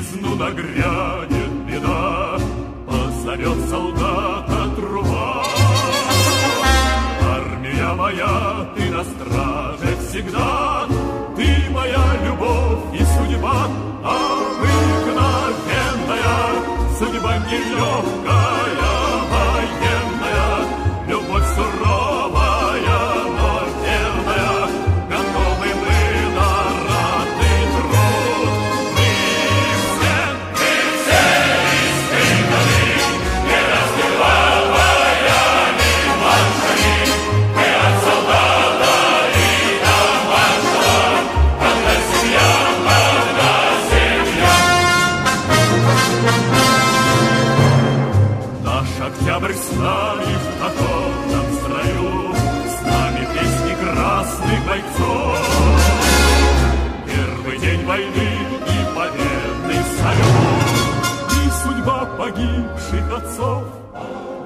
отчизну нагрянет беда, позовет солдата труба. Армия моя, ты на страже всегда, ты моя любовь и судьба, обыкновенная, судьба нелегкая, военная, любовь суровая, но верная, готовы мы на ратный труд. Мы все испытаны, не раздевалаями маршами, мы от солдата и до маршала, одна семья, одна семья. Наш октябрь с нами в походном строю, с нами песни красных бойцов. Первый день войны и победный салют, и судьба погибших отцов.